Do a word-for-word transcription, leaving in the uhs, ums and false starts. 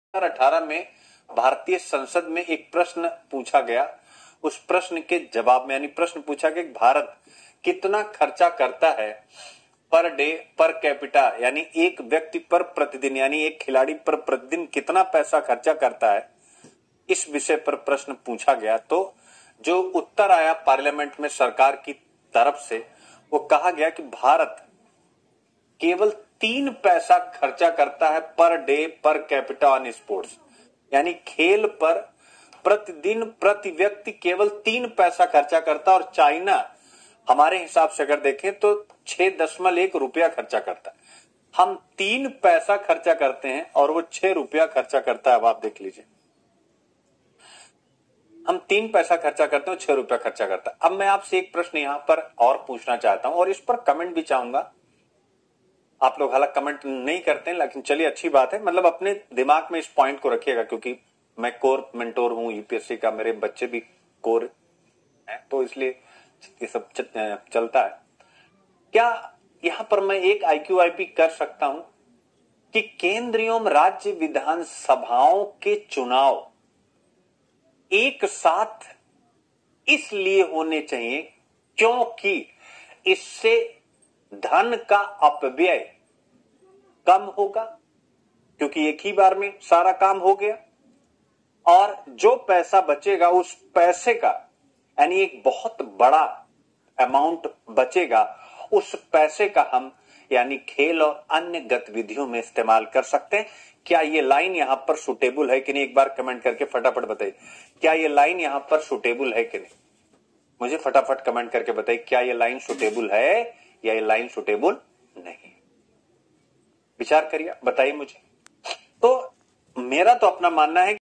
दो हज़ार अठारह में भारतीय संसद में एक प्रश्न पूछा गया। उस प्रश्न के जवाब में यानी प्रश्न पूछा कि भारत कितना खर्चा करता है पर डे पर कैपिटा, यानी एक व्यक्ति पर प्रतिदिन, यानी एक खिलाड़ी पर प्रतिदिन कितना पैसा खर्चा करता है, इस विषय पर प्रश्न पूछा गया। तो जो उत्तर आया पार्लियामेंट में सरकार की तरफ से, वो कहा गया कि भारत केवल तीन पैसा खर्चा करता है per day per capita on sports, यानी खेल पर प्रतिदिन प्रति व्यक्ति केवल तीन पैसा खर्चा करता है। और चाइना हमारे हिसाब से अगर देखें तो छह दशमलव एक रुपया खर्चा करता है। हम तीन पैसा खर्चा करते हैं और वो छह रुपया खर्चा करता है। अब आप देख लीजिए, हम तीन पैसा खर्चा करते हैं, छह रुपया खर्चा करता है। अब मैं आपसे एक प्रश्न यहां पर और पूछना चाहता हूं और इस पर कमेंट भी चाहूंगा। आप लोग हालांकि कमेंट नहीं करते हैं, लेकिन चलिए अच्छी बात है, मतलब अपने दिमाग में इस पॉइंट को रखिएगा, क्योंकि मैं कोर मेंटोर हूं यूपीएससी का, मेरे बच्चे भी कोर हैं, तो इसलिए ये सब चलता है। क्या यहां पर मैं एक आईक्यू आईपी कर सकता हूं कि केंद्र एवं राज्य विधानसभाओं के चुनाव एक साथ इसलिए होने चाहिए क्योंकि इससे धन का अपव्यय कम होगा, क्योंकि एक ही बार में सारा काम हो गया, और जो पैसा बचेगा उस पैसे का, यानी एक बहुत बड़ा अमाउंट बचेगा, उस पैसे का हम यानी खेल और अन्य गतिविधियों में इस्तेमाल कर सकते हैं। क्या ये लाइन यहां पर सुटेबल है कि नहीं, एक बार कमेंट करके फटाफट बताइए, क्या ये लाइन यहां पर सुटेबल है कि नहीं। मुझे फटाफट कमेंट करके बताइए, क्या ये लाइन सुटेबल है या ये लाइन सुटेबल नहीं। विचार करिए, बताइए मुझे। तो मेरा तो अपना मानना है